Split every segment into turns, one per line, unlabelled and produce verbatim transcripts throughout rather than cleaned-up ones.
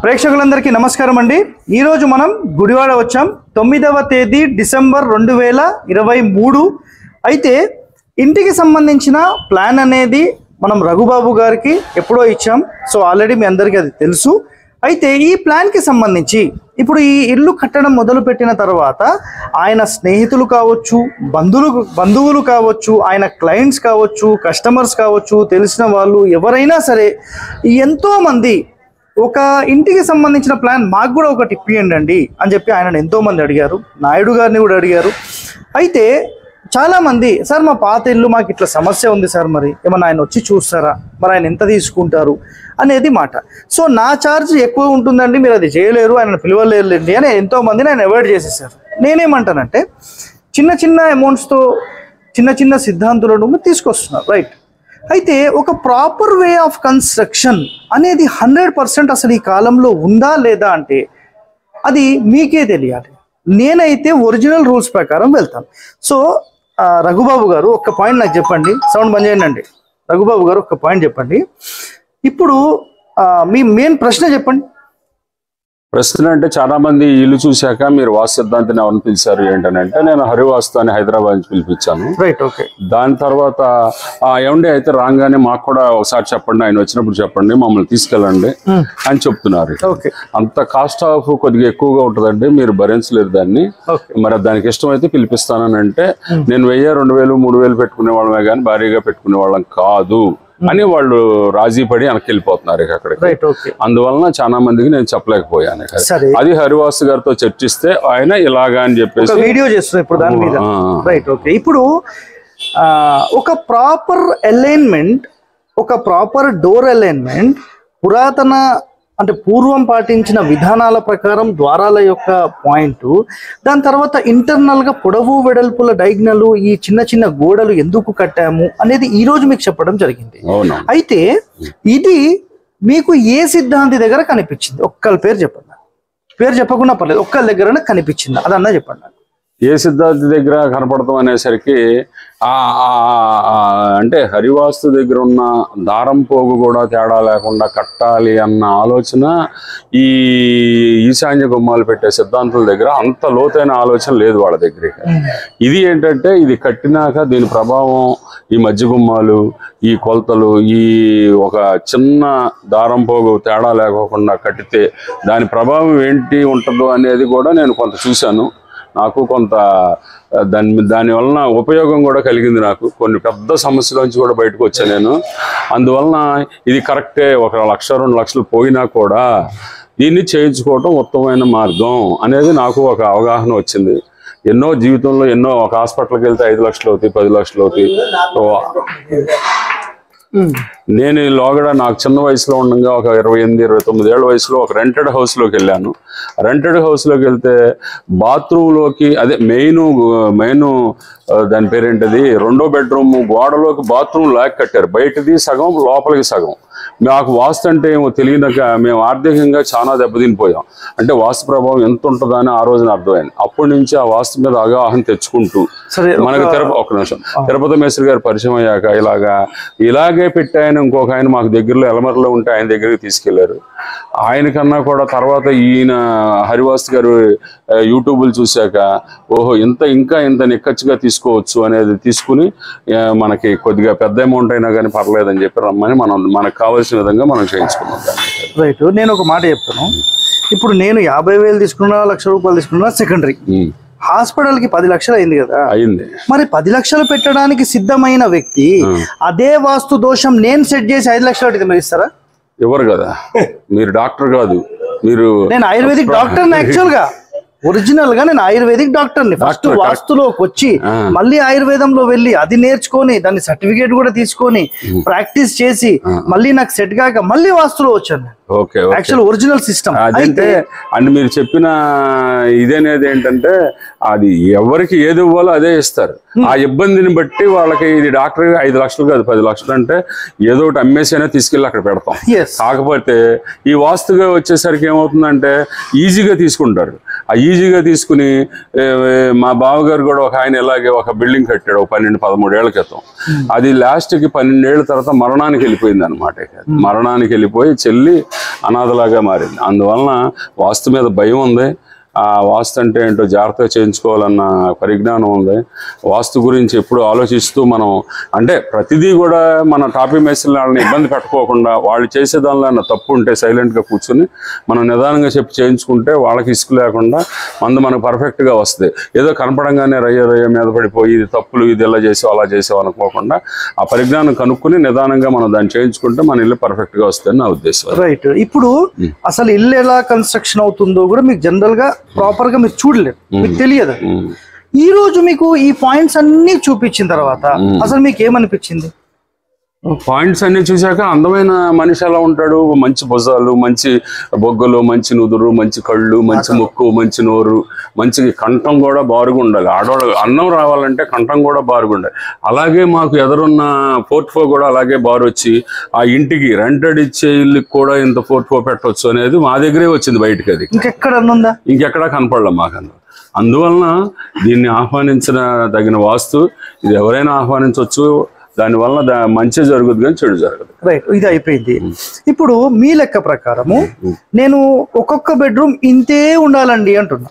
ప్రేక్షకులందరికీ నమస్కారం అండి. ఈరోజు మనం గుడివాడ వచ్చాం. తొమ్మిదవ తేదీ డిసెంబర్ రెండు వేల ఇరవై మూడు. అయితే ఇంటికి సంబంధించిన ప్లాన్ అనేది మనం రఘుబాబు గారికి ఎప్పుడో ఇచ్చాం. సో ఆల్రెడీ మీ అందరికీ అది తెలుసు. అయితే ఈ ప్లాన్కి సంబంధించి ఇప్పుడు ఈ ఇల్లు కట్టడం మొదలుపెట్టిన తర్వాత ఆయన స్నేహితులు కావచ్చు, బంధువులు బంధువులు కావచ్చు, ఆయన క్లయింట్స్ కావచ్చు, కస్టమర్స్ కావచ్చు, తెలిసిన వాళ్ళు ఎవరైనా సరే ఎంతోమంది ఒక ఇంటికి సంబంధించిన ప్లాన్ మాకు కూడా ఒకటి ఇప్పియండి అండి అని చెప్పి ఆయన ఎంతోమంది అడిగారు. నాయుడు గారిని కూడా అడిగారు. అయితే చాలామంది సార్ మా పాత ఇల్లు మాకు ఇట్లా సమస్య ఉంది సార్, మరి ఏమన్నా ఆయన వచ్చి చూస్తారా, మరి ఆయన ఎంత తీసుకుంటారు అనేది మాట. సో నా ఛార్జ్ ఎక్కువ ఉంటుందండి, మీరు అది చేయలేరు, ఆయన పిలవలేరులేండి అని ఎంతోమందిని ఆయన అవాయిడ్ చేసేసారు. నేనేమంటానంటే చిన్న చిన్న అమౌంట్స్తో చిన్న చిన్న సిద్ధాంతులను తీసుకొస్తున్నారు, రైట్. అయితే ఒక ప్రాపర్ వే ఆఫ్ కన్స్ట్రక్షన్ అనేది హండ్రెడ్ పర్సెంట్ అసలు ఈ కాలంలో ఉందా లేదా అంటే అది మీకే తెలియాలి. నేనైతే ఒరిజినల్ రూల్స్ ప్రకారం వెళ్తాను. సో రఘుబాబు గారు ఒక్క పాయింట్ నాకు చెప్పండి. సౌండ్ బంద్ చేయండి అండి. రఘుబాబు గారు ఒక్క పాయింట్ చెప్పండి. ఇప్పుడు మీ మెయిన్ ప్రశ్న చెప్పండి.
ప్రశ్న అంటే చాలా మంది ఇల్లు చూశాక మీరు వాస్తు సిద్ధాంతిని ఎవరిని పిలిచారు ఏంటంటే నేను హరివాస్తు అని హైదరాబాద్ నుంచి పిలిపించాను.
Right, okay.
దాని తర్వాత ఏమండి అయితే రాగానే మాకు కూడా ఒకసారి చెప్పండి, ఆయన వచ్చినప్పుడు చెప్పండి, మమ్మల్ని తీసుకెళ్ళండి అని చెప్తున్నారు. అంత కాస్ట్ ఆఫ్ కొద్దిగా ఎక్కువగా ఉంటుందండి, మీరు భరించలేరు దాన్ని, మరి దానికి ఇష్టమైతే పిలిపిస్తానని అంటే నేను వెయ్యి రెండు వేలు మూడు వేలు పెట్టుకునే వాళ్ళమే కానీ భారీగా పెట్టుకునే వాళ్ళం కాదు అని వాళ్ళు రాజీ పడి వెనక్కి వెళ్ళిపోతున్నారు అక్కడికి. అందువలన చాలా మందికి నేను చెప్పలేకపోయాను. అది హరివాసు గారితో చర్చిస్తే ఆయన ఇలాగా అని చెప్పేసి
వీడియో చేస్తున్నారు ఇప్పుడు దాని మీద. Right, okay. ఇప్పుడు ఒక ప్రాపర్ అలైన్మెంట్, ఒక ప్రాపర్ డోర్ అలైన్మెంట్, పురాతన అంటే పూర్వం పాటించిన విధానాల ప్రకారం ద్వారాల యొక్క పాయింట్, దాని తర్వాత ఇంటర్నల్ గా పొడవు వెడల్పుల డైగ్నలు, ఈ చిన్న చిన్న గోడలు ఎందుకు కట్టాము అనేది ఈ రోజు మీకు చెప్పడం జరిగింది. అయితే ఇది మీకు ఏ సిద్ధాంతి దగ్గర కనిపించింది? ఒక్కళ్ళ పేరు చెప్పండి, పేరు చెప్పకుండా పర్లేదు, ఒక్కళ్ళ దగ్గర కనిపించింది అదన్నా చెప్పండి.
ఏ సిద్ధాంతి దగ్గర కనపడతాం అనేసరికి అంటే హరివాస్తు దగ్గర ఉన్న దారం పోగు కూడా తేడా లేకుండా కట్టాలి అన్న ఆలోచన ఈ ఈశాన్య గుమ్మాలు పెట్టే సిద్ధాంతుల దగ్గర అంత లోతైన ఆలోచన లేదు వాళ్ళ దగ్గర. ఇది ఏంటంటే ఇది కట్టినాక దీని ప్రభావం ఈ మధ్య గుమ్మాలు, ఈ కొలతలు, ఈ ఒక చిన్న దారం పోగు తేడా లేకోకుండా కట్టితే దాని ప్రభావం ఏంటి ఉంటుందో అనేది కూడా నేను కొంత చూశాను. నాకు కొంత దాని దాని వలన ఉపయోగం కూడా కలిగింది. నాకు కొన్ని పెద్ద సమస్యల నుంచి కూడా బయటకు వచ్చాను నేను. అందువలన ఇది కరెక్టే, ఒక లక్ష రెండు లక్షలు పోయినా కూడా దీన్ని చేయించుకోవటం ఉత్తమమైన మార్గం అనేది నాకు ఒక అవగాహన వచ్చింది. ఎన్నో జీవితంలో ఎన్నో ఒక హాస్పిటల్కి వెళ్తే ఐదు లక్షలు అవుతాయి, పది లక్షలు అవుతాయి. నేను ఈ లోగడ నాకు చిన్న వయసులో ఉండగా ఒక ఇరవై ఎనిమిది ఇరవై తొమ్మిది ఏళ్ళ వయసులో ఒక రెంటెడ్ హౌస్లోకి వెళ్ళాను. రెంటెడ్ హౌస్లోకి వెళ్తే బాత్రూంలోకి అదే మెయిన్ మెయిన్ దాని పేరేంటది రెండో బెడ్రూమ్ గోడలోకి బాత్రూమ్ లాక్ కట్టారు, బయటది సగం లోపలికి సగం. మాకు వాస్తు అంటే ఏమో తెలియక మేము ఆర్థికంగా చాలా దెబ్బతినిపోయాం. అంటే వాస్తు ప్రభావం ఎంత ఉంటుందో అని ఆ రోజున అర్థమైంది. అప్పటి నుంచి ఆ వాస్తు మీద అవగాహన తెచ్చుకుంటూ మనకి తిరుపతి ఒక నిమిషం తిరుపతి మేస్త్రి గారు పరిచయం అయ్యాక ఇలాగా ఇలాగే పెట్టాయని ఇంకొక ఆయన మాకు దగ్గరలో ఎలమర్లో ఉంటే ఆయన దగ్గరికి తీసుకెళ్లారు. ఆయన కన్నా కూడా తర్వాత ఈయన హరివాస్తు గారు యూట్యూబ్లు చూశాక ఓహో ఇంత ఇంకా ఇంత నిక్కచ్చిగా తీసుకోవచ్చు అనేది తీసుకుని మనకి కొద్దిగా పెద్ద అమౌంట్ అయినా కానీ పర్లేదని చెప్పి రమ్మని మనం మనకు కావాల్సిన విధంగా మనం చేయించుకున్నాం.
రైట్, నేను ఒక మాట చెప్తాను. ఇప్పుడు నేను యాభై వేలు తీసుకున్నా, లక్ష రూపాయలు తీసుకున్నా సెకండరీ. హాస్పిటల్ కి పది లక్షలు అయింది కదా, అయింది. మరి పది లక్షలు పెట్టడానికి సిద్ధమైన వ్యక్తి అదే వాస్తు దోషం నేను సెట్ చేసి ఐదు లక్షలు మీరు ఇస్తారా?
ఎవరు కదా, మీరు డాక్టర్ కాదు, మీరు
నేను ఆయుర్వేదిక్ డాక్టర్ యాక్చువల్ గా ఒరిజినల్ గా నేను ఆయుర్వేదిక్ డాక్టర్ని. ఫస్ట్ వాస్తులోకి వచ్చి మళ్ళీ ఆయుర్వేదంలో వెళ్ళి అది నేర్చుకొని దాన్ని సర్టిఫికేట్ కూడా తీసుకొని ప్రాక్టీస్ చేసి మళ్ళీ నాకు సెట్ కాక మళ్ళీ వాస్తులో వచ్చాను. యాక్చువల్ ఒరిజినల్ సిస్టమ్
అయితే అండ్ మీరు చెప్పిన ఇదేనేది ఏంటంటే అది ఎవరికి ఏది ఇవ్వాలో అదే ఇస్తారు. ఆ ఇబ్బందిని బట్టి వాళ్ళకి ఇది డాక్టర్ ఐదు లక్షలు కాదు పది లక్షలు అంటే ఏదో ఒకటి అమ్మేసి అయినా తీసుకెళ్ళి అక్కడ పెడతాం. కాకపోతే ఈ వాస్తుగా వచ్చేసరికి ఏమవుతుందంటే ఈజీగా తీసుకుంటారు. ఆ ఈజీగా తీసుకుని మా బావగారు కూడా ఒక ఆయన ఇలాగే ఒక బిల్డింగ్ కట్టాడు ఒక పన్నెండు పదమూడేళ్ల క్రితం. అది లాస్ట్కి పన్నెండేళ్ల తర్వాత మరణానికి వెళ్ళిపోయింది అనమాట. మరణానికి వెళ్ళిపోయి చెల్లి అనాథలాగా మారింది. అందువలన వాస్తు మీద భయం ఉంది. ఆ వాస్తు అంటే ఏంటో జాగ్రత్తగా చేయించుకోవాలన్న పరిజ్ఞానం ఉంది. వాస్తు గురించి ఎప్పుడు ఆలోచిస్తూ మనం అంటే ప్రతిదీ కూడా మన టాపీ మేస్త్రీల వాళ్ళని ఇబ్బంది పెట్టుకోకుండా వాళ్ళు చేసే దానిలో తప్పు ఉంటే సైలెంట్గా కూర్చొని మనం నిదానంగా చెప్పి చేయించుకుంటే వాళ్ళకి ఇసుకు లేకుండా మందు మనకు పర్ఫెక్ట్గా వస్తుంది. ఏదో కనపడంగానే రయ్య రయ్య మీద పడిపోయి ఇది తప్పులు ఇది ఇలా చేసావు అలా చేసావు అనుకోకుండా ఆ పరిజ్ఞానం కనుక్కుని నిదానంగా మనం దాన్ని చేయించుకుంటే మన ఇల్లు పర్ఫెక్ట్గా వస్తుంది నా ఉద్దేశం.
రైట్. ఇప్పుడు అసలు ఇల్లు ఎలా కన్స్ట్రక్షన్ అవుతుందో కూడా మీకు జనరల్ గా ప్రాపర్ గా మీరు చూడలేదు, మీకు తెలియదు. ఈ రోజు మీకు ఈ పాయింట్స్ అన్ని చూపించిన తర్వాత అసలు మీకు ఏమనిపించింది?
పాయింట్స్ అన్ని చూశాక అందమైన మనిషి ఎలా ఉంటాడు, మంచి భుజాలు, మంచి బొగ్గలు, మంచి నుదురు, మంచి కళ్ళు, మంచి ముక్కు, మంచి నోరు, మంచి కంఠం కూడా బారుగా ఉండాలి. ఆడవాళ్ళు అన్నం రావాలంటే కంఠం కూడా బారుగా ఉండాలి. అలాగే మాకు ఎదురున్న పోర్ట్ఫో కూడా అలాగే బారు వచ్చి ఆ ఇంటికి రెంటెడ్ ఇచ్చే ఇల్లుకి కూడా ఇంత పోర్ట్ఫో పెట్టవచ్చు అనేది మా దగ్గరే వచ్చింది బయటకి. అది
ఇంకెక్కడ ఉందా?
ఇంకెక్కడా కనపడలే మాకు. అందు అందువలన దీన్ని ఆహ్వానించిన తగిన వాస్తు ఇది ఎవరైనా ఆహ్వానించవచ్చు. దానివల్ల దా మంచి జరుగుతుంది కానీ చెడు జరగదు.
రైట్. ఇది అయిపోయింది. ఇప్పుడు మీ లెక్క ప్రకారము నేను ఒక్కొక్క బెడ్రూమ్ ఇంతే ఉండాలండి అంటున్నా,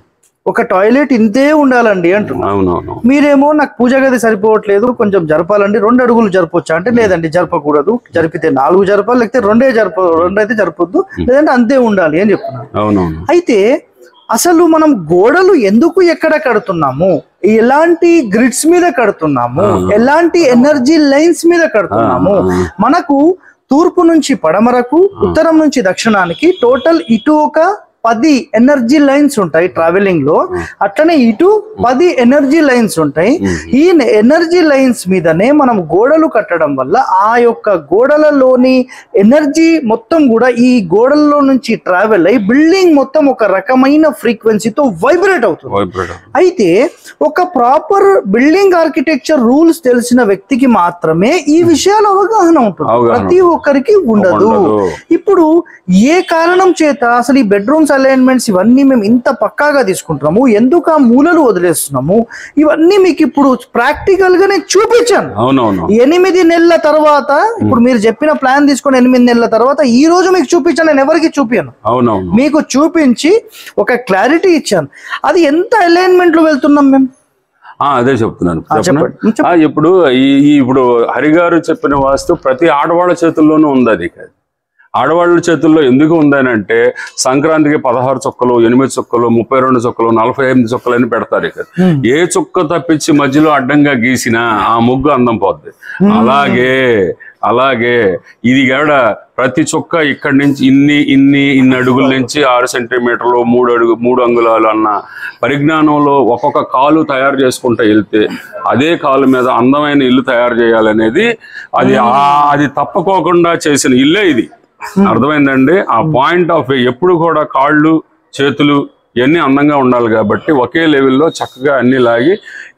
ఒక టాయిలెట్ ఇంతే ఉండాలండి అంటున్నా.
అవునవును.
మీరేమో నాకు పూజ గది సరిపోవట్లేదు కొంచెం జరపాలండి, రెండు అడుగులు జరపొచ్చా అంటే లేదండి జరపకూడదు, జరిపితే నాలుగు జరపాలి, లేకపోతే రెండే జరప రెండు అయితే జరపొద్దు, లేదంటే అంతే ఉండాలి అని చెప్తున్నారు.
అవునవును.
అయితే అసలు మనం గోడలు ఎందుకు ఎక్కడ కడుతున్నాము, ఎలాంటి గ్రిడ్స్ మీద కడుతున్నాము, ఎలాంటి ఎనర్జీ లైన్స్ మీద కడుతున్నాము? మనకు తూర్పు నుంచి పడమరకు, ఉత్తరం నుంచి దక్షిణానికి టోటల్ ఇటు ఒక పది ఎనర్జీ లైన్స్ ఉంటాయి ట్రావెలింగ్ లో, అట్లనే ఇటు పది ఎనర్జీ లైన్స్ ఉంటాయి. ఈ ఎనర్జీ లైన్స్ మీదనే మనం గోడలు కట్టడం వల్ల ఆ యొక్క గోడలలోని ఎనర్జీ మొత్తం కూడా ఈ గోడల్లో నుంచి ట్రావెల్ అయ్యి బిల్డింగ్ మొత్తం ఒక రకమైన ఫ్రీక్వెన్సీతో వైబ్రేట్ అవుతుంది. అయితే ఒక ప్రాపర్ బిల్డింగ్ ఆర్కిటెక్చర్ రూల్స్ తెలిసిన వ్యక్తికి మాత్రమే ఈ విషయాల అవగాహన ఉంటుంది, ప్రతి ఒక్కరికి ఉండదు. ఇప్పుడు ఏ కారణం చేత అసలు ఈ బెడ్రూమ్స్ అలైన్మెంట్స్ ఇవన్నీ మేము ఇంత పక్కాగా తీసుకుంటున్నాము, ఎందుకు ఆ మూలలు వదిలేస్తున్నాము, ఇవన్నీ మీకు ఇప్పుడు ప్రాక్టికల్ గా నేను చూపించాను.
అవునవును.
ఎనిమిది నెలల తర్వాత ఇప్పుడు మీరు చెప్పిన ప్లాన్ తీసుకుని ఎనిమిది నెలల తర్వాత ఈ రోజు మీకు చూపించాను. నేను ఎవరికి చూపించాను,
అవునవును,
మీకు చూపించి ఒక క్లారిటీ ఇచ్చాను. అది ఎంత అలైన్మెంట్ లో వెళ్తున్నాం మేము
అదే చెప్తున్నాను. ఇప్పుడు ఈ ఇప్పుడు హరిగారు చెప్పిన వాస్తు ప్రతి ఆడవాళ్ళ చేతుల్లోనూ ఉంది. అది ఆడవాళ్ళ చేతుల్లో ఎందుకు ఉందనంటే సంక్రాంతికి పదహారు చుక్కలు, ఎనిమిది చుక్కలు, ముప్పై రెండు చుక్కలు, నలభై ఎనిమిది చుక్కలు అని పెడతారు. ఇక ఏ చుక్క తప్పించి మధ్యలో అడ్డంగా గీసినా ఆ ముగ్గు అందం పోద్ది. అలాగే అలాగే ఇది కూడా ప్రతి చుక్క ఇక్కడి నుంచి ఇన్ని ఇన్ని ఇన్ని అడుగుల నుంచి ఆరు సెంటీమీటర్లు మూడు అడుగు మూడు అంగుళాలు అన్న పరిజ్ఞానంలో ఒక్కొక్క కాలు తయారు చేసుకుంటూ వెళ్తే అదే కాలు మీద అందమైన ఇల్లు తయారు చేయాలనేది అది అది తప్పకోకుండా చేసిన ఇల్లే ఇది. అర్థమైందండి? ఆ పాయింట్ ఆఫ్ ఎప్పుడు కూడా కాళ్ళు చేతులు ఇవన్నీ అందంగా ఉండాలి కాబట్టి ఒకే లెవెల్లో చక్కగా అన్ని లాగి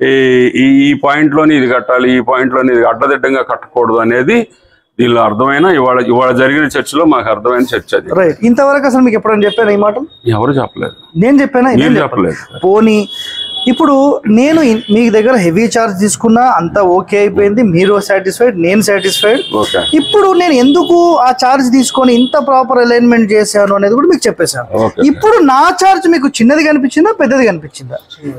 ఈ ఈ పాయింట్లోని ఇది కట్టాలి, ఈ పాయింట్లోని ఇది అడ్డదిడ్డంగా కట్టకూడదు అనేది దీనిలో అర్థమైన ఇవాళ ఇవాళ జరిగిన చర్చలో మాకు అర్థమైన చర్చ అది.
రైట్. ఇంతవరకు అసలు మీకు ఎప్పుడైనా చెప్పాను ఈ మాట?
ఎవరు చెప్పలేదు.
నేను చెప్పానా?
నేను చెప్పలేదు.
పోనీ ఇప్పుడు నేను మీ దగ్గర హెవీ చార్జ్ తీసుకున్నా, అంతా ఓకే అయిపోయింది, మీరు సాటిస్ఫైడ్, నేను సాటిస్ఫైడ్. ఇప్పుడు నేను ఎందుకు ఆ చార్జ్ తీసుకొని ఇంత ప్రాపర్ అలైన్మెంట్ చేశాను అనేది కూడా మీకు చెప్పేశాను. ఇప్పుడు నా చార్జ్ మీకు చిన్నది కనిపించిందా పెద్దది కనిపించిందా?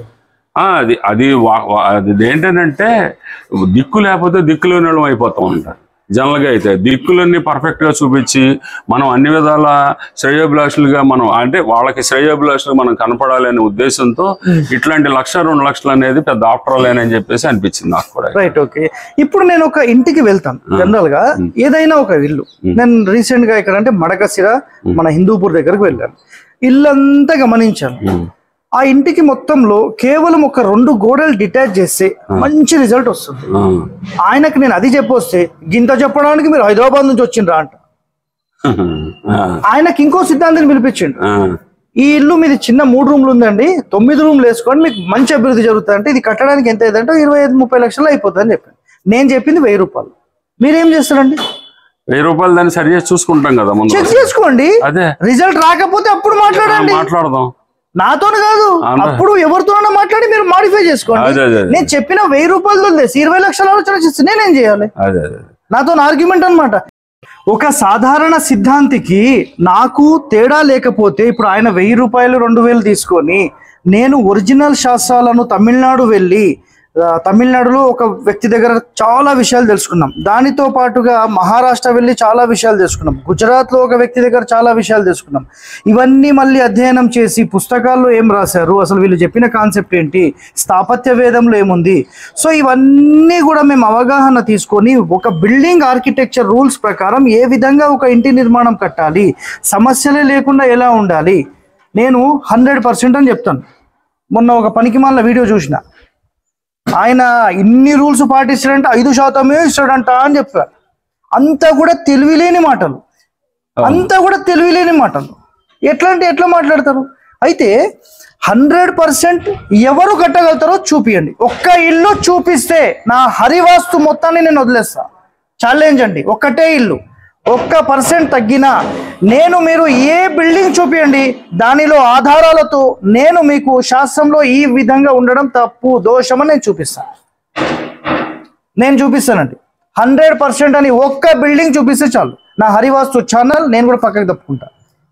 అది అది అది ఏంటంటే దిక్కు లేకపోతే దిక్కులోని వాళ్ళం అయిపోతాం అంటారు జనరల్గా. అయితే దిక్కులన్నీ పర్ఫెక్ట్ గా చూపించి మనం అన్ని విధాల శ్రేయోభిలాషులుగా మనం అంటే వాళ్ళకి శ్రేయోభిలాషులు మనం కనపడాలి అనే ఉద్దేశంతో ఇట్లాంటి లక్ష రెండు లక్షలు అనేది పెద్ద ఆఫ్టర్ ఆల్ అని చెప్పేసి అనిపించింది నాకు కూడా.
రైట్. ఓకే. ఇప్పుడు నేను ఒక ఇంటికి వెళ్తాను జనరల్ గా, ఏదైనా ఒక ఇల్లు. నేను రీసెంట్ గా ఇక్కడ అంటే మడకసిర మన హిందూపూర్ దగ్గరకు వెళ్ళాను, ఇల్లంతా గమనించాను. ఆ ఇంటికి మొత్తంలో కేవలం ఒక రెండు గోడలు డిటాచ్ చేస్తే మంచి రిజల్ట్ వస్తుంది. ఆయనకు నేను అది చెప్పొస్తే గింత చెప్పడానికి మీరు హైదరాబాద్ నుంచి వచ్చిండ్రా అంట. ఆయనకి ఇంకో సిద్ధాంతాన్ని పిలిపించిండు, ఈ ఇల్లు మీది చిన్న మూడు రూమ్లు ఉందండి, తొమ్మిది రూమ్లు వేసుకోండి మీకు మంచి అభివృద్ధి జరుగుతుంది అంటే ఇది కట్టడానికి ఎంత అయిందంటే ఇరవై ఐదు ముప్పై లక్షలు అయిపోతుంది అని చెప్పాను. నేను చెప్పింది వెయ్యి రూపాయలు. మీరేం చేస్తారండి?
వెయ్యి రూపాయలు దాన్ని సరి చేసి చూసుకుంటాం కదా, ముందు
చెక్ చేసుకోండి.
అదే
రిజల్ట్ రాకపోతే అప్పుడు మాట్లాడండి,
మాట్లాడదాం.
నాతోనే కాదు, అప్పుడు ఎవరితోనైనా మాట్లాడి మీరు మాడిఫై చేసుకోండి. నేను చెప్పిన వెయ్యి రూపాయలు తెసి ఇరవై లక్షల ఆలోచన చేస్తే నేనేం చేయాలి? నాతో ఆర్గ్యుమెంట్ అన్నమాట. ఒక సాధారణ సిద్ధాంతికి నాకు తేడా లేకపోతే, ఇప్పుడు ఆయన వెయ్యి రూపాయలు రెండు వేలు తీసుకొని నేను ఒరిజినల్ శాస్త్రాలను తమిళనాడు వెళ్ళి తమిళనాడులో ఒక వ్యక్తి దగ్గర చాలా విషయాలు తెలుసుకున్నాం, దానితో పాటుగా మహారాష్ట్ర వెళ్ళి చాలా విషయాలు తెలుసుకున్నాం, గుజరాత్లో ఒక వ్యక్తి దగ్గర చాలా విషయాలు తెలుసుకున్నాం. ఇవన్నీ మళ్ళీ అధ్యయనం చేసి పుస్తకాల్లో ఏం రాశారు, అసలు వీళ్ళు చెప్పిన కాన్సెప్ట్ ఏంటి, స్థాపత్య వేదంలో ఏముంది, సో ఇవన్నీ కూడా మేము అవగాహన తీసుకొని ఒక బిల్డింగ్ ఆర్కిటెక్చర్ రూల్స్ ప్రకారం ఏ విధంగా ఒక ఇంటి నిర్మాణం కట్టాలి, సమస్యలే లేకుండా ఎలా ఉండాలి, నేను హండ్రెడ్ పర్సెంట్ అని చెప్తాను. మొన్న ఒక పనికి మాలిన వీడియో చూసిన, ఆయన ఇన్ని రూల్స్ పాటిస్తాడంటే ఐదు శాతమే ఇస్తాడంట అని చెప్పారు. అంతా కూడా తెలివిలేని మాటలు, అంతా కూడా తెలివిలేని మాటలు. ఎట్లా అంటే ఎట్లా మాట్లాడతారు? అయితే హండ్రెడ్ పర్సెంట్ ఎవరు కట్టగలుగుతారో చూపియండి. ఒక్క ఇల్లు చూపిస్తే నా హరివాస్తు మొత్తాన్ని నేను వదిలేస్తా. ఛాలెంజ్ అండి, ఒక్కటే ఇల్లు, ఒక్క పర్సెంట్ తగ్గినా నేను, మీరు ఏ బిల్డింగ్ చూపియండి దానిలో ఆధారాలతో నేను మీకు శాస్త్రంలో ఈ విధంగా ఉండడం తప్పు దోషం అని నేను చూపిస్తాను. నేను చూపిస్తానండి హండ్రెడ్ పర్సెంట్ అని. ఒక్క బిల్డింగ్ చూపిస్తే చాలు, నా హరివాస్తు ఛానల్ నేను కూడా పక్కకి తప్పుకుంటా.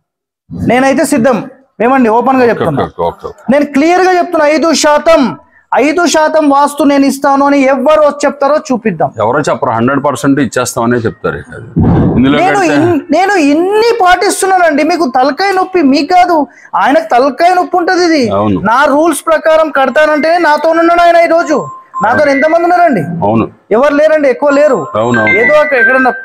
నేనైతే సిద్ధం. ఏమండి, ఓపెన్ గా చెప్తున్నా, నేను క్లియర్ గా చెప్తున్నా, ఐదు శాతం ఐదు శాతం వాస్తు నేను ఇస్తాను అని ఎవరు చెప్తారో చూపిద్దాం.
ఎవరో చెప్పరు, హండ్రెడ్ పర్సెంట్ ఇచ్చేస్తామనే చెప్తారు.
నేను నేను ఇన్ని పాటిస్తున్నానండి, మీకు తలకాయ నొప్పి మీకు కాదు, ఆయనకు తలకాయ నొప్పి ఉంటది. ఇది నా రూల్స్ ప్రకారం కడతానంటే నాతో ఉన్నాడు ఆయన. ఈ రోజు నాతో ఎంతమంది ఉన్నారండి?
అవును,
ఎవరు లేరండి, ఎక్కువ లేరు. ఏదో అక్కడ ఎక్కడన్నా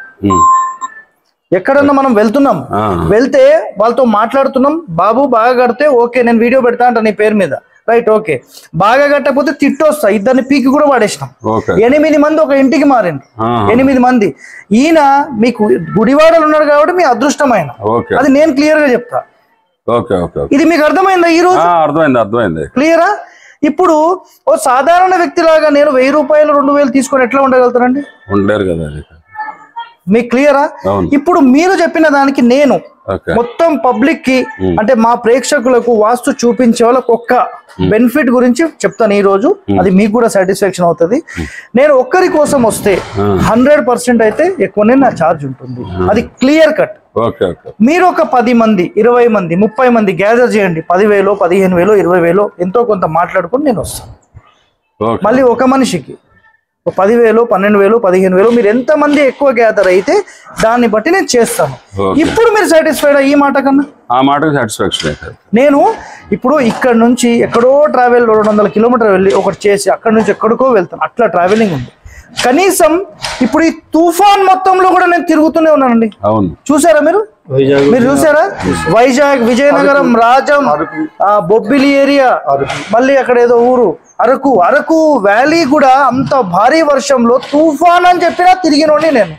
ఎక్కడన్నా మనం వెళ్తున్నాం, వెళ్తే వాళ్ళతో మాట్లాడుతున్నాం, బాబు బాగా కడితే ఓకే నేను వీడియో పెడతా అంట నీ పేరు మీద, రైట్ ఓకే. బాగా కట్టకపోతే తిట్టు వస్తా, ఇద్దరిని పీకి కూడా పడేసినాం. ఎనిమిది మంది ఒక ఇంటికి మారింది, ఎనిమిది మంది. ఈయన మీకు గుడివాడలు ఉన్నాడు కాబట్టి మీ అదృష్టమైన, అది నేను క్లియర్ గా చెప్తా. ఇది మీకు అర్థమైందా ఈ రోజు?
అర్థమైంది, అర్థమైంది,
క్లియరా? ఇప్పుడు ఓ సాధారణ వ్యక్తి లాగా నేను వెయ్యి రూపాయలు రెండు వేలు తీసుకొని ఎట్లా ఉండగలుగుతానండి?
ఉండలేరు కదా.
మీకు క్లియరా? ఇప్పుడు మీరు చెప్పిన దానికి నేను మొత్తం పబ్లిక్ కి, అంటే మా ప్రేక్షకులకు వాస్తు చూపించే వాళ్ళకి ఒక్క బెనిఫిట్ గురించి చెప్తాను ఈ రోజు, అది మీకు కూడా సాటిస్ఫాక్షన్ అవుతుంది. నేను ఒక్కరి కోసం వస్తే హండ్రెడ్ పర్సెంట్ అయితే ఎక్కువనే నా ఛార్జ్ ఉంటుంది, అది క్లియర్ కట్. మీరు ఒక పది మంది ఇరవై మంది ముప్పై మంది గ్యాదర్ చేయండి, పదివేలు పదిహేను వేలు ఇరవై వేలు ఎంతో కొంత మాట్లాడుకుని నేను వస్తాను. మళ్ళీ ఒక మనిషికి పదివేలు పన్నెండు వేలు పదిహేను వేలు మీరు ఎంత మంది ఎక్కువ గ్యాదర్ అయితే దాన్ని బట్టి నేను చేస్తాను. ఇప్పుడు మీరు సాటిస్ఫైడ్ ఈ మాట కన్నా?
ఆ మాటకు సాటిస్ఫాక్షన్.
నేను ఇప్పుడు ఇక్కడ నుంచి ఎక్కడో ట్రావెల్ రెండు వందల కిలోమీటర్ వెళ్ళి ఒకటి చేసి అక్కడ నుంచి ఎక్కడికో వెళ్తాను, అట్లా ట్రావెలింగ్ ఉంది. కనీసం ఇప్పుడు ఈ తుఫాన్ మొత్తంలో కూడా నేను తిరుగుతూనే ఉన్నానండి. చూసారా మీరు? మీరు చూసారా? వైజాగ్, విజయనగరం, రాజం, బొబ్బిలి ఏరియా, మళ్ళీ అక్కడ ఏదో ఊరు అరకు, అరకు వ్యాలీ కూడా అంత భారీ వర్షంలో తుఫాన్ అని చెప్పినా తిరిగినోండి నేను.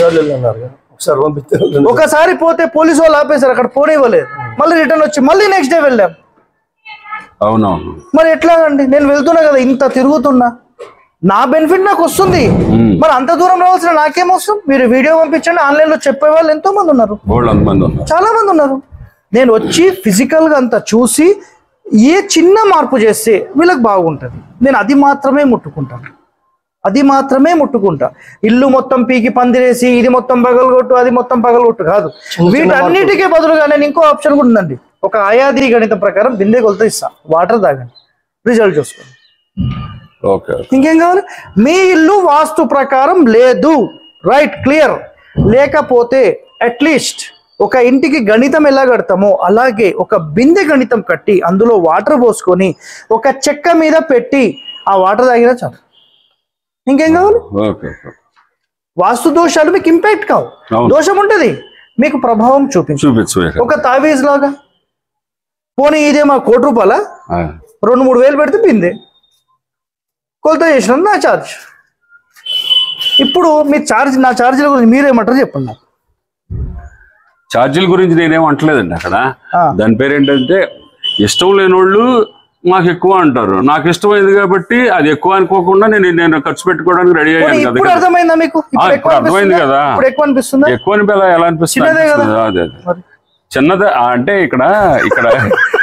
ఒకసారి పోతే పోలీసు వాళ్ళు ఆపేశారు, అక్కడ పోనివ్వలేదు, మళ్ళీ రిటర్న్ వచ్చి మళ్ళీ నెక్స్ట్ డే వెళ్ళాం.
అవునవును,
మరి ఎట్లా అండి? నేను వెళ్తున్నా కదా, ఇంత తిరుగుతున్నా, నా బెనిఫిట్ నాకు వస్తుంది, మరి అంత దూరం రావాల్సిన నాకేమొస్తుంది? మీరు వీడియో పంపించండి, ఆన్లైన్ లో చెప్పే వాళ్ళు ఎంతో మంది ఉన్నారు, చాలా మంది ఉన్నారు. నేను వచ్చి ఫిజికల్ గా అంతా చూసి ఏ చిన్న మార్పు చేస్తే వీళ్ళకి బాగుంటుంది, నేను అది మాత్రమే ముట్టుకుంటాను, అది మాత్రమే ముట్టుకుంటా. ఇల్లు మొత్తం పీకి పందిరేసి ఇది మొత్తం పగలగొట్టు అది మొత్తం పగలగొట్టు కాదు. వీటన్నిటికీ బదులుగా నేను ఇంకో ఆప్షన్ కూడా ఉందండి. ఒక ఆయాది గణితం ప్రకారం బిందె కొలత ఇస్తా, వాటర్ తాగండి, రిజల్ట్ చూసుకోండి. ఇంకేం కావాలి? మీ ఇల్లు వాస్తు ప్రకారం లేదు, రైట్, క్లియర్. లేకపోతే అట్లీస్ట్ ఒక ఇంటికి గణితం ఎలా కడతామో అలాగే ఒక బిందె గణితం కట్టి అందులో వాటర్ పోసుకొని ఒక చెక్క మీద పెట్టి ఆ వాటర్ తాగినా చాలు. ఇంకేం కావాలి? వాస్తు దోషాలు మీకు ఇంపాక్ట్ కావు, దోషం ఉంటది మీకు ప్రభావం చూపించు. ఒక తావీజ్ లాగా పోనీ ఇదే మా కోటి రూపాయల రెండు మూడు వేలు పెడితే బిందె కొలత చేసిన నా ఛార్జ్. ఇప్పుడు మీ ఛార్జ్, నా ఛార్జీల గురించి మీరేమంటారు చెప్పండి నాకు.
ఛార్జీల గురించి నేనేం అంటలేదండి అక్కడ. దాని పేరు ఏంటంటే ఇష్టం లేని వాళ్ళు మాకు ఎక్కువ అంటారు, నాకు ఇష్టమైంది కాబట్టి అది ఎక్కువ అనుకోకుండా నేను నేను ఖర్చు పెట్టుకోవడానికి రెడీ అయ్యాను కదా.
ఇప్పుడు అర్థమైందా మీకు?
ఇప్పుడు అర్థమైంది కదా.
ఎక్కువ అనిపిస్తుంది,
ఎక్కువ ఎలా అనిపిస్తుంది? అదే చిన్నది అంటే ఇక్కడ ఇక్కడ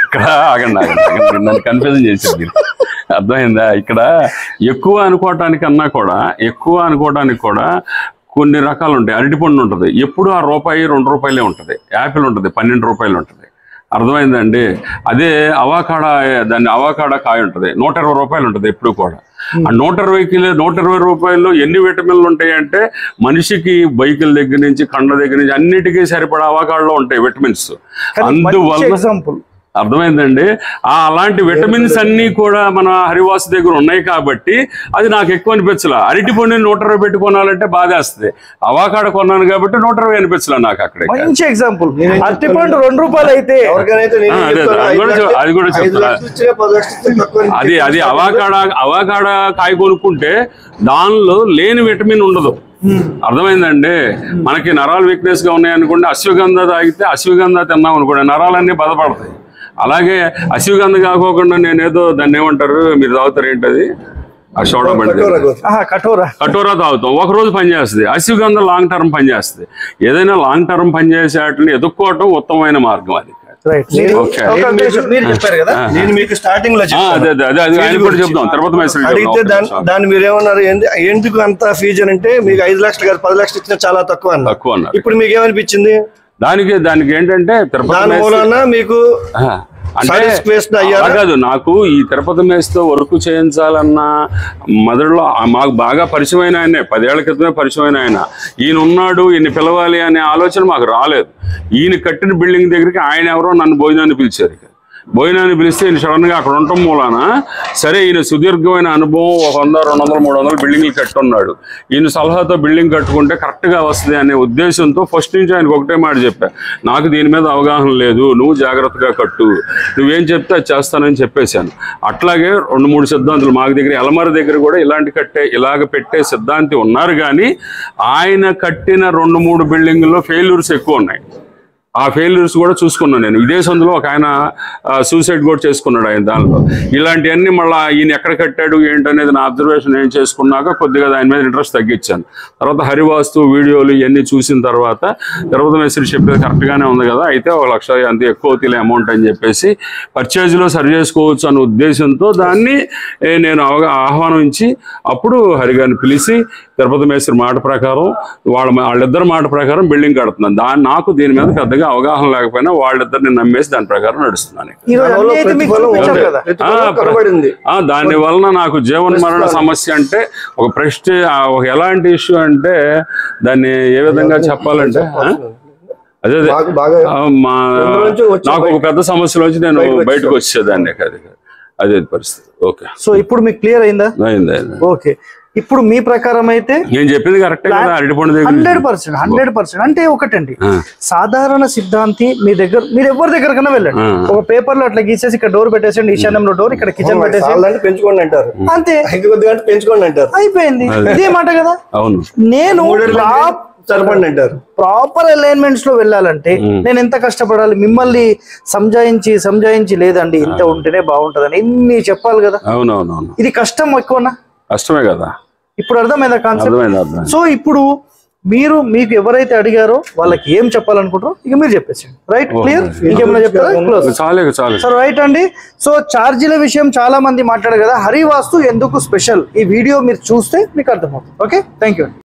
ఇక్కడ ఆగండి ఆగండి ఆగండి నన్ను కన్ఫ్యూజన్ చేసేది మీరు. అర్థమైందా? ఇక్కడ ఎక్కువ అనుకోవటానికన్నా కూడా ఎక్కువ అనుకోవడానికి కూడా కొన్ని రకాలు ఉంటాయి. అరటిపండు ఉంటుంది, ఎప్పుడు ఆ రూపాయి రెండు రూపాయలే ఉంటుంది. యాపిల్ ఉంటుంది, పన్నెండు రూపాయలు ఉంటుంది. అర్థమైందండి? అదే అవాకాడా, దాన్ని అవాకాడా కాయ ఉంటుంది, నూట ఇరవై రూపాయలు ఉంటుంది ఎప్పుడు కూడా. ఆ నూట ఇరవై కిలో నూట ఇరవై రూపాయల్లో ఎన్ని విటమిన్లు ఉంటాయి అంటే మనిషికి బైకుల దగ్గర నుంచి కండ దగ్గర నుంచి అన్నిటికీ సరిపడా అవాకాడలో ఉంటాయి విటమిన్స్. అందువల్ల
ఎగ్జాంపుల్
అర్థమైందండి? ఆ అలాంటి విటమిన్స్ అన్ని కూడా మన హరివాస్ దగ్గర ఉన్నాయి కాబట్టి అది నాకు ఎక్కువ అనిపించలా. అరటి పండుని నూట ఇరవై పెట్టి కొనాలంటే బాధేస్తుంది. అవాకాడ కొన్నాను కాబట్టి నూట ఇరవై అనిపించలా నాకు అక్కడ.
మంచి ఎగ్జాంపుల్. అరటి పండు రెండు రూపాయలు అయితే
అది కూడా చెప్తా. అది అది అవాకాడ అవాకాడ కాయ కొనుక్కుంటే దానిలో లేని విటమిన్ ఉండదు. అర్థమైందండి? మనకి నరాలు వీక్నెస్ గా ఉన్నాయనుకోండి, అశ్వగంధ తాగితే అశ్వగంధ తిన్నాం అనుకోండి నరాలన్నీ బలపడతాయి. అలాగే అశ్వగంధ కాకోకుండా నేనేదో దాన్ని ఏమంటారు మీరు తాగుతారు ఏంటది, ఆ సోడా బండి
కటోరా
కటోరా తాగుతాం, ఒక రోజు పనిచేస్తుంది. అశ్వగంధ లాంగ్ టర్మ్ పనిచేస్తుంది. ఏదైనా లాంగ్ టర్మ్ పనిచేసే వాటిని ఎదుక్కోవటం ఉత్తమమైన మార్గం. అది
అడిగితే దాన్ని మీరేమన్నారు, ఎందుకు అంత ఫీజు అని అంటే మీకు ఐదు లక్షలు కాదు పది లక్షలు ఇచ్చిన చాలా తక్కువ అన్న
తక్కువ అన్నారు.
ఇప్పుడు మీకు ఏమనిపించింది?
దానికి దానికి ఏంటంటే
దాని మూలన మీకు
కాదు, నాకు ఈ తిరుపతి మేస్తో వర్క్ చేయించాలన్న మొదట్లో మాకు బాగా పరిచయమైన ఆయనే, పదేళ్ల క్రితమే పరిచయమైన ఆయన. ఈయన ఉన్నాడు, ఈయన పిలవాలి అనే ఆలోచన మాకు రాలేదు. ఈయన కట్టిన బిల్డింగ్ దగ్గరికి ఆయన ఎవరో నన్ను భోజనాన్ని పిలిచారు. భోజనాన్ని పిలిస్తే ఈయన సడన్ గా అక్కడ ఉండటం మూలాన సరే ఈయన సుదీర్ఘమైన అనుభవం, ఒక వంద రెండు వందలు మూడు వందలు బిల్డింగ్లు కట్టున్నాడు. ఈయన సలహాతో బిల్డింగ్ కట్టుకుంటే కరెక్ట్ గా వస్తుంది అనే ఉద్దేశంతో ఫస్ట్ నుంచి ఆయనకు ఒకటే మాట చెప్పా, నాకు దీని మీద అవగాహన లేదు, నువ్వు జాగ్రత్తగా కట్టు, నువ్వేం చెప్తే అది చేస్తానని చెప్పేశాను. అట్లాగే రెండు మూడు సిద్ధాంతులు మాకు దగ్గర ఎలమర దగ్గర కూడా ఇలాంటి కట్టే ఇలాగ పెట్టే సిద్ధాంతి ఉన్నారు. కానీ ఆయన కట్టిన రెండు మూడు బిల్డింగుల్లో ఫెయిల్యూర్స్ ఎక్కువ ఉన్నాయి. ఆ ఫెయిల్యూర్స్ కూడా చూసుకున్నాను నేను. ఇదే సందులో ఒక ఆయన సూసైడ్ కూడా చేసుకున్నాడు ఆయన దానిలో. ఇలాంటివన్నీ మళ్ళీ ఈయన ఎక్కడ కట్టాడు ఏంటనేది నా అబ్జర్వేషన్ ఏం చేసుకున్నాక కొద్దిగా ఆయన మీద ఇంట్రెస్ట్ తగ్గించాను. తర్వాత హరివాస్తు వీడియోలు ఇవన్నీ చూసిన తర్వాత తిరుపతి మేస్త్రి చెప్పేది కరెక్ట్గానే ఉంది కదా, అయితే ఒక లక్ష అంత ఎక్కువ అవుతుంది అమౌంట్ అని చెప్పేసి పర్చేజ్లో సరి చేసుకోవచ్చు అనే ఉద్దేశంతో దాన్ని నేను అవగా ఆహ్వానించి అప్పుడు హరిగారిని పిలిచి తిరుపతి మేస్త్రి మాట ప్రకారం వాళ్ళ వాళ్ళిద్దరి మాట ప్రకారం బిల్డింగ్ కడుతున్నాను. దాన్ని నాకు దీని మీద పెద్దగా అవగాహన లేకపోయినా వాళ్ళిద్దరిని నమ్మేసి దాని ప్రకారం నడుస్తున్నాను. దాని వలన నాకు జీవన మరణ సమస్య అంటే ఒక ప్రశ్న, ఒక ఎలాంటి ఇష్యూ అంటే దాన్ని ఏ విధంగా చెప్పాలంటే అదే మా నాకు ఒక పెద్ద సమస్యలోంచి నేను బయటకు వచ్చేదాన్ని. అది అదే పరిస్థితి. ఓకే,
సో ఇప్పుడు మీకు క్లియర్ అయిందా?
అయింది అయింది.
ఓకే, ఇప్పుడు మీ ప్రకారం అయితే
నేను చెప్పింది కరెక్టే కదా? అరటిపండు
హండ్రెడ్ పర్సెంట్ హండ్రెడ్ పర్సెంట్ అంటే ఒకటండి, సాధారణ సిద్ధాంతి మీ దగ్గర మీరు ఎవరి దగ్గరకన్నా వెళ్ళండి, ఒక పేపర్ లో అట్లా గీసేసి ఇక్కడ డోర్ పెట్టేసండి, ఈశాన్యంలో డోర్, ఇక్కడ కిచెన్ పెట్టేసి
పెంచుకోండి అంటారు,
అంతే
పెంచుకోండి అంటారు,
అయిపోయింది. ఇదే మాట కదా.
అవును,
నేను
అంటారు
ప్రాపర్ అలైన్మెంట్స్ లో వెళ్ళాలంటే నేను ఎంత కష్టపడాలి, మిమ్మల్ని సంజాయించి సంజాయించి లేదండి ఇంత ఉంటేనే బాగుంటదని ఇన్ని చెప్పాలి కదా.
అవునవునవును,
ఇది కష్టం ఎక్కువనా?
కష్టమే కదా.
ఇప్పుడు అర్థమైందా కాన్సెప్ట్? సో ఇప్పుడు మీరు మీకు ఎవరైతే అడిగారో వాళ్ళకి ఏం చెప్పాలనుకుంటారో ఇక మీరు చెప్పేసి రైట్, క్లియర్. ఇంకేమైనా చెప్తారా? సో రైట్ అండి. సో ఛార్జీల విషయం చాలా మంది మాట్లాడారు కదా, హరివాస్తు ఎందుకు స్పెషల్ ఈ వీడియో మీరు చూస్తే మీకు అర్థమవుతుంది. Okay, thank you.